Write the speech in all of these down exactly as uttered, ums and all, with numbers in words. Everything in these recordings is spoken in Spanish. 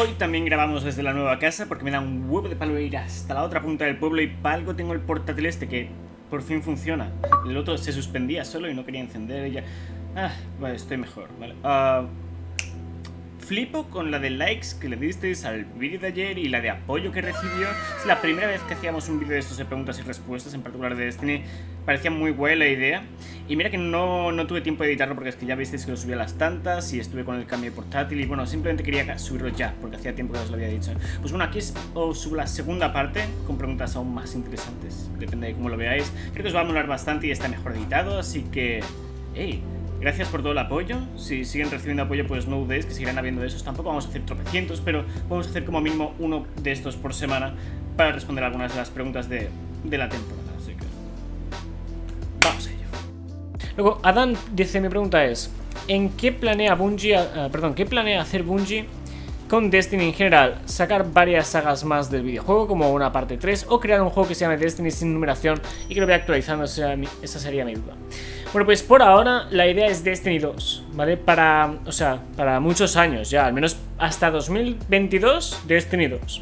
Hoy también grabamos desde la nueva casa porque me da un huevo de palo ir hasta la otra punta del pueblo y para algo tengo el portátil este que por fin funciona. El otro se suspendía solo y no quería encender y ya... Ah, vale, estoy mejor, vale. Uh, flipo con la de likes que le disteis al vídeo de ayer y la de apoyo que recibió. Es la primera vez que hacíamos un vídeo de estos de preguntas y respuestas, en particular de Destiny. Parecía muy buena la idea. Y mira que no, no tuve tiempo de editarlo porque es que ya visteis que lo subí a las tantas y estuve con el cambio de portátil y bueno, simplemente quería subirlo ya porque hacía tiempo que os lo había dicho. Pues bueno, aquí os subo la segunda parte con preguntas aún más interesantes. Depende de cómo lo veáis. Creo que os va a molar bastante y está mejor editado, así que... ¡Hey! Gracias por todo el apoyo. Si siguen recibiendo apoyo, pues no dudéis que seguirán habiendo de esos. Tampoco vamos a hacer tropecientos, pero vamos a hacer como mínimo uno de estos por semana para responder algunas de las preguntas de, de la temporada. Así que vamos a ello. Luego, Adán dice, mi pregunta es, ¿en qué planea Bungie, uh, perdón, qué planea hacer Bungie con Destiny en general? ¿Sacar varias sagas más del videojuego, como una parte tres, o crear un juego que se llame Destiny sin numeración y que lo vaya actualizando? Esa, esa sería mi duda. Bueno, pues por ahora la idea es Destiny dos, ¿vale? Para, o sea, para muchos años ya, al menos hasta dos mil veintidós, Destiny dos.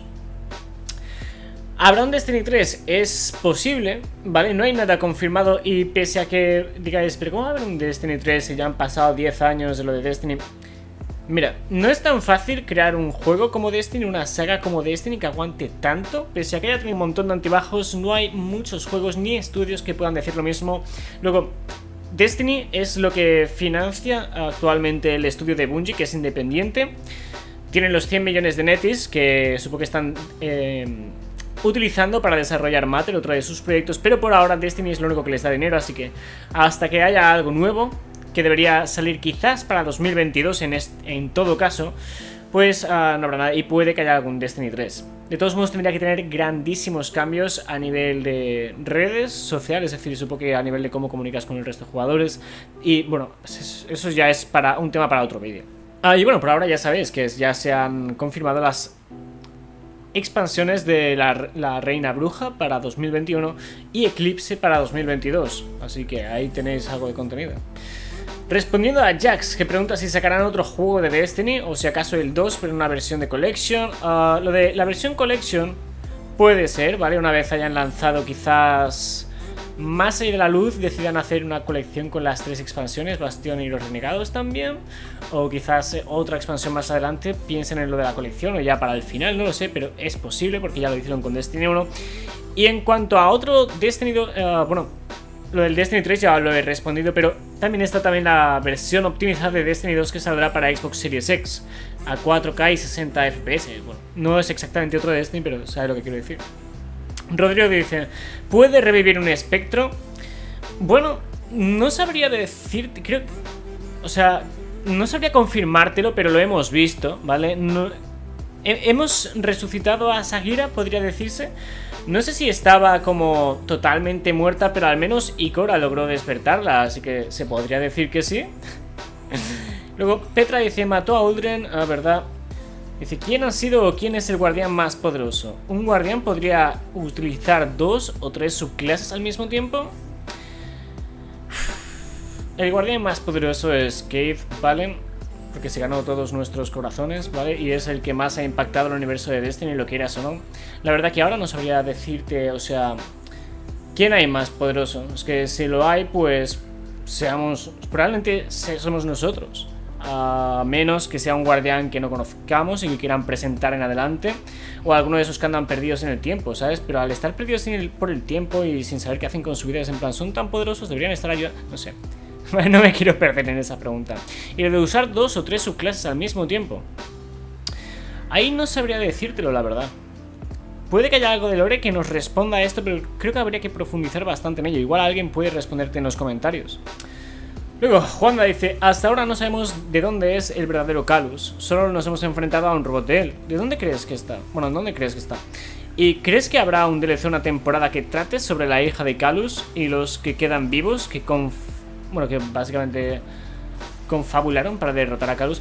¿Habrá un Destiny tres? Es posible, ¿vale? No hay nada confirmado y pese a que digáis, pero ¿cómo va a haber un Destiny tres si ya han pasado diez años de lo de Destiny? Mira, no es tan fácil crear un juego como Destiny, una saga como Destiny que aguante tanto. Pese a que haya tenido un montón de antibajos, no hay muchos juegos ni estudios que puedan decir lo mismo. Luego... Destiny es lo que financia actualmente el estudio de Bungie, que es independiente. Tienen los cien millones de netis que supongo que están eh, utilizando para desarrollar Matter, otro de sus proyectos. Pero por ahora Destiny es lo único que les da dinero, así que hasta que haya algo nuevo, que debería salir quizás para dos mil veintidós en, en todo caso, pues uh, no habrá nada y puede que haya algún Destiny tres. De todos modos tendría que tener grandísimos cambios a nivel de redes sociales, es decir, supongo que a nivel de cómo comunicas con el resto de jugadores. Y bueno, eso ya es para un tema para otro vídeo. Ah, y bueno, por ahora ya sabéis que ya se han confirmado las expansiones de la, la Reina Bruja para dos mil veintiuno y Eclipse para dos mil veintidós. Así que ahí tenéis algo de contenido. Respondiendo a Jax, que pregunta si sacarán otro juego de Destiny o si acaso el dos, pero en una versión de Collection. Uh, lo de la versión Collection puede ser, ¿vale? Una vez hayan lanzado quizás más allá de la luz, decidan hacer una colección con las tres expansiones, Bastión y los Renegados también. O quizás otra expansión más adelante, piensen en lo de la colección o ya para el final, no lo sé, pero es posible porque ya lo hicieron con Destiny uno. Y en cuanto a otro Destiny dos, uh, bueno... Lo del Destiny tres ya lo he respondido, pero también está también la versión optimizada de Destiny dos que saldrá para Xbox Series X a cuatro K y sesenta F P S. Bueno, no es exactamente otro Destiny, pero sabe lo que quiero decir. Rodrigo dice, ¿puede revivir un espectro? Bueno, no sabría decirte, creo... O sea, no sabría confirmártelo, pero lo hemos visto, ¿vale? No, he, hemos resucitado a Sagira, podría decirse. No sé si estaba como totalmente muerta, pero al menos Ikora logró despertarla, así que se podría decir que sí. Luego Petra dice, mató a Uldren, ah, verdad. Dice, ¿quién ha sido o quién es el guardián más poderoso? ¿Un guardián podría utilizar dos o tres subclases al mismo tiempo? El guardián más poderoso es Cave, ¿vale? Porque se ganó todos nuestros corazones, ¿vale? Y es el que más ha impactado el universo de Destiny, lo quieras o no. La verdad que ahora no sabría decirte, o sea, ¿quién hay más poderoso? Es que si lo hay, pues seamos, probablemente somos nosotros. A menos que sea un guardián que no conozcamos y que quieran presentar en adelante. O alguno de esos que andan perdidos en el tiempo, ¿sabes? Pero al estar perdidos el, por el tiempo y sin saber qué hacen con su vida, es en plan, son tan poderosos, deberían estar ayudando, no sé. No me quiero perder en esa pregunta. Y lo de usar dos o tres subclases al mismo tiempo, ahí no sabría decírtelo, la verdad. Puede que haya algo de lore que nos responda a esto, pero creo que habría que profundizar bastante en ello. Igual alguien puede responderte en los comentarios. Luego, Juanda dice, hasta ahora no sabemos de dónde es el verdadero Calus. Solo nos hemos enfrentado a un robot de él. ¿De dónde crees que está? Bueno, ¿dónde crees que está? ¿Y crees que habrá un D L C, una temporada que trate sobre la hija de Calus y los que quedan vivos, que conf... bueno, que básicamente confabularon para derrotar a Calus?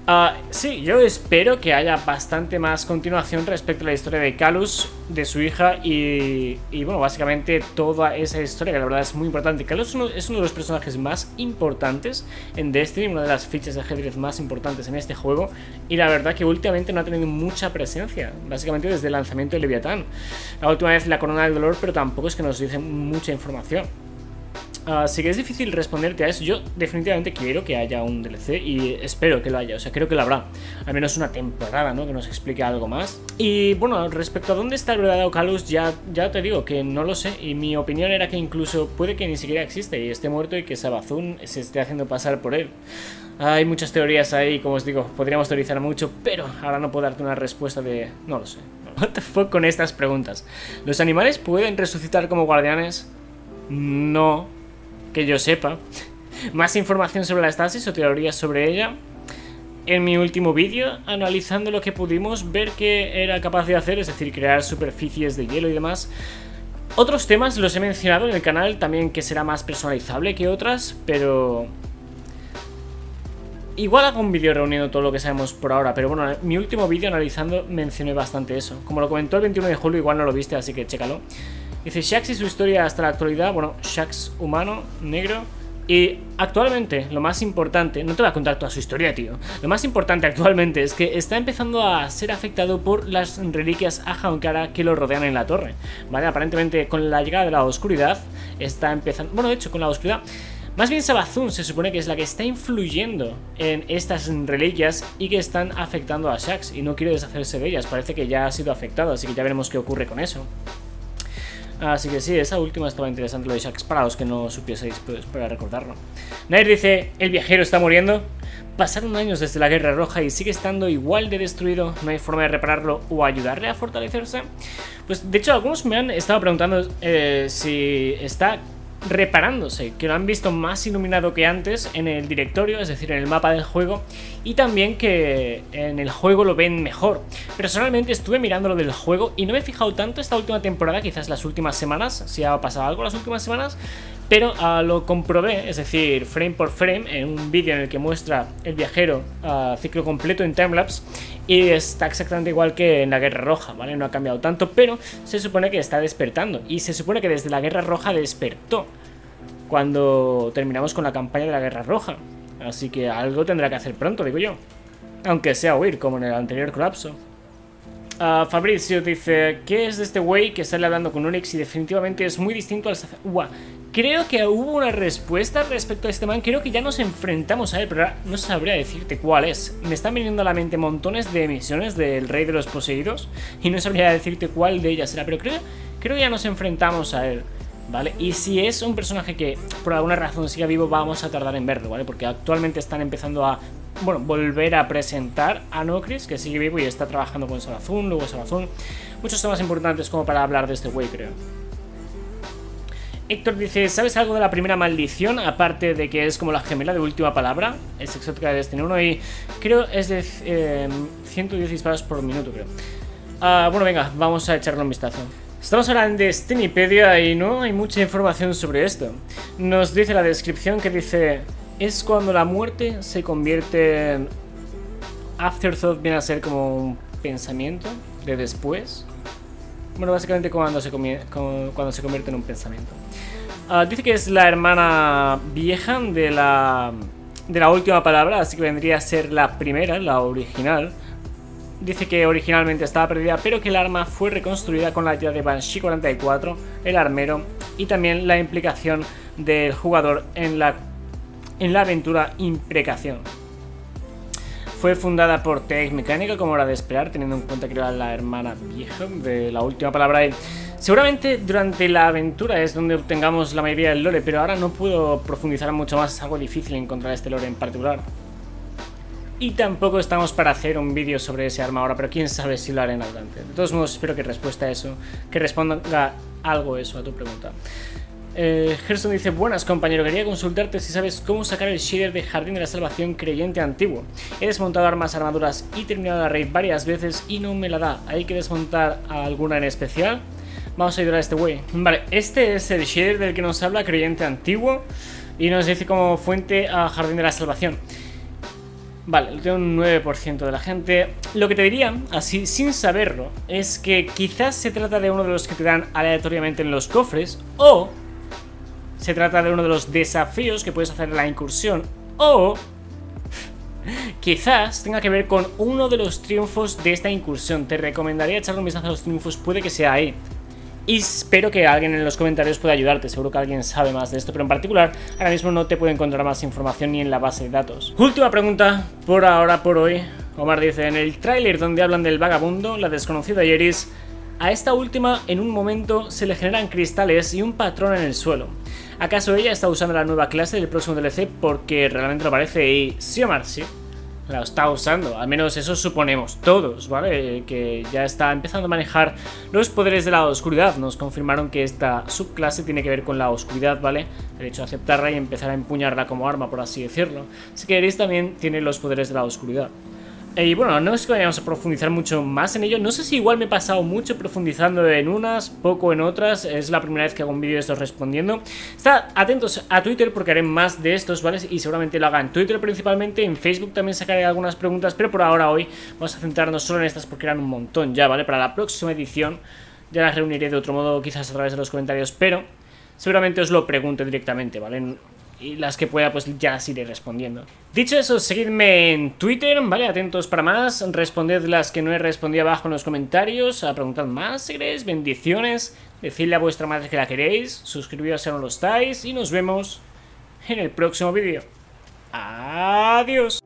Uh, sí, yo espero que haya bastante más continuación respecto a la historia de Calus, de su hija y, y bueno, básicamente toda esa historia que la verdad es muy importante. Calus es uno, es uno de los personajes más importantes en Destiny, una de las fichas de ajedrez más importantes en este juego y la verdad que últimamente no ha tenido mucha presencia, básicamente desde el lanzamiento de Leviatán. La última vez la corona del dolor, pero tampoco es que nos dicen mucha información. Así que es difícil responderte a eso. Yo definitivamente quiero que haya un D L C y espero que lo haya, o sea, creo que lo habrá. Al menos una temporada, ¿no? Que nos explique algo más. Y bueno, respecto a dónde está el verdadero Calus, ya, ya te digo que no lo sé. Y mi opinión era que incluso puede que ni siquiera existe y esté muerto y que Savathûn se esté haciendo pasar por él. Hay muchas teorías ahí, como os digo, podríamos teorizar mucho, pero ahora no puedo darte una respuesta de... no lo sé. What the fuck con estas preguntas. ¿Los animales pueden resucitar como guardianes? No... que yo sepa. Más información sobre la estasis o teorías sobre ella en mi último vídeo, analizando lo que pudimos ver que era capaz de hacer, es decir, crear superficies de hielo y demás. Otros temas los he mencionado en el canal también, que será más personalizable que otras, pero igual hago un vídeo reuniendo todo lo que sabemos por ahora. Pero bueno, en mi último vídeo analizando mencioné bastante eso. Como lo comentó el veintiuno de julio, igual no lo viste, así que chécalo. Dice Shaxx y su historia hasta la actualidad. Bueno, Shaxx humano, negro. Y actualmente, lo más importante... no te voy a contar toda su historia, tío. Lo más importante actualmente es que está empezando a ser afectado por las reliquias Ahamkara que lo rodean en la torre. Vale, aparentemente con la llegada de la oscuridad está empezando... bueno, de hecho, con la oscuridad... más bien Savathûn se supone que es la que está influyendo en estas reliquias y que están afectando a Shaxx. Y no quiere deshacerse de ellas. Parece que ya ha sido afectado, así que ya veremos qué ocurre con eso. Así que sí, esa última estaba interesante, lo de Shaxx, para los que no supieseis, pues para recordarlo. Nair dice, el viajero está muriendo. Pasaron años desde la Guerra Roja y sigue estando igual de destruido. No hay forma de repararlo o ayudarle a fortalecerse. Pues de hecho algunos me han estado preguntando eh, si está reparándose, que lo han visto más iluminado que antes en el directorio, es decir, en el mapa del juego, y también que en el juego lo ven mejor. Personalmente estuve mirando lo del juego y no me he fijado tanto esta última temporada, quizás las últimas semanas, si ha pasado algo las últimas semanas, pero uh, lo comprobé, es decir, frame por frame, en un vídeo en el que muestra el viajero uh, ciclo completo en timelapse, y está exactamente igual que en la Guerra Roja, ¿vale? No ha cambiado tanto, pero se supone que está despertando, y se supone que desde la Guerra Roja despertó cuando terminamos con la campaña de la Guerra Roja. Así que algo tendrá que hacer pronto, digo yo. Aunque sea huir, como en el anterior colapso. Uh, Fabricio dice, ¿qué es de este güey que sale hablando con Onyx y definitivamente es muy distinto al sacerdote? Uah, creo que hubo una respuesta respecto a este man. Creo que ya nos enfrentamos a él, pero ahora no sabría decirte cuál es. Me están viniendo a la mente montones de misiones del Rey de los Poseídos y no sabría decirte cuál de ellas era, pero creo, creo que ya nos enfrentamos a él, ¿vale? Y si es un personaje que por alguna razón siga vivo, vamos a tardar en verlo, ¿vale? Porque actualmente están empezando a, bueno, volver a presentar a Nokris, que sigue vivo y está trabajando con Savathûn, luego Savathûn. Muchos temas importantes como para hablar de este güey, creo. Héctor dice, ¿sabes algo de la primera maldición? Aparte de que es como la gemela de última palabra. Es exótica de Destiny uno y creo es de eh, ciento diez disparos por minuto, creo. Uh, bueno, venga, vamos a echarle un vistazo. Estamos ahora en Destinypedia y no hay mucha información sobre esto. Nos dice la descripción que dice, es cuando la muerte se convierte en... Afterthought viene a ser como un pensamiento de después. Bueno, básicamente cuando se, cuando se convierte en un pensamiento. Uh, dice que es la hermana vieja de la, de la última palabra, así que vendría a ser la primera, la original. Dice que originalmente estaba perdida, pero que el arma fue reconstruida con la ayuda de Banshee cuarenta y cuatro, el armero, y también la implicación del jugador en la, en la aventura Imprecación. Fue fundada por Tech Mecánica, como era de esperar, teniendo en cuenta que era la hermana vieja de la última palabra. Seguramente durante la aventura es donde obtengamos la mayoría del lore, pero ahora no puedo profundizar mucho más, es algo difícil encontrar este lore en particular. Y tampoco estamos para hacer un vídeo sobre ese arma ahora, pero quién sabe si lo haré en adelante. De todos modos, espero que respuesta a eso, que responda algo eso a tu pregunta. Eh, Gerson dice, buenas compañero, quería consultarte si sabes cómo sacar el shader de Jardín de la Salvación Creyente Antiguo. He desmontado armas, armaduras y terminado la raid varias veces y no me la da. ¿Hay que desmontar alguna en especial? Vamos a ayudar a este güey. Vale, este es el shader del que nos habla Creyente Antiguo y nos dice como fuente a Jardín de la Salvación. Vale, lo tengo un nueve por ciento de la gente. Lo que te diría, así sin saberlo, es que quizás se trata de uno de los que te dan aleatoriamente en los cofres, o se trata de uno de los desafíos que puedes hacer en la incursión, o quizás tenga que ver con uno de los triunfos de esta incursión. Te recomendaría echarle un vistazo a los triunfos, puede que sea ahí. Y espero que alguien en los comentarios pueda ayudarte, seguro que alguien sabe más de esto, pero en particular ahora mismo no te puedo encontrar más información ni en la base de datos. Última pregunta, por ahora, por hoy. Omar dice, en el tráiler donde hablan del vagabundo, la desconocida Yeris, a esta última en un momento se le generan cristales y un patrón en el suelo. ¿Acaso ella está usando la nueva clase del próximo D L C? Porque realmente lo parece y sí, Omar, sí. La está usando, al menos eso suponemos todos, ¿vale? Que ya está empezando a manejar los poderes de la oscuridad. Nos confirmaron que esta subclase tiene que ver con la oscuridad, ¿vale? El hecho de aceptarla y empezar a empuñarla como arma, por así decirlo. Así que Eris también tiene los poderes de la oscuridad. Y bueno, no es que vayamos a profundizar mucho más en ello. No sé si igual me he pasado mucho profundizando en unas, poco en otras. Es la primera vez que hago un vídeo de estos respondiendo. Estad atentos a Twitter porque haré más de estos, ¿vale? Y seguramente lo haga en Twitter principalmente. En Facebook también sacaré algunas preguntas, pero por ahora hoy vamos a centrarnos solo en estas porque eran un montón ya, ¿vale? Para la próxima edición ya las reuniré de otro modo, quizás a través de los comentarios, pero seguramente os lo pregunto directamente, ¿vale? Y las que pueda pues ya las iré respondiendo. Dicho eso, seguidme en Twitter, ¿vale? Atentos para más, responded las que no he respondido abajo en los comentarios, a preguntad más si queréis, bendiciones, decidle a vuestra madre que la queréis, suscribiros si no lo estáis y nos vemos en el próximo vídeo. Adiós.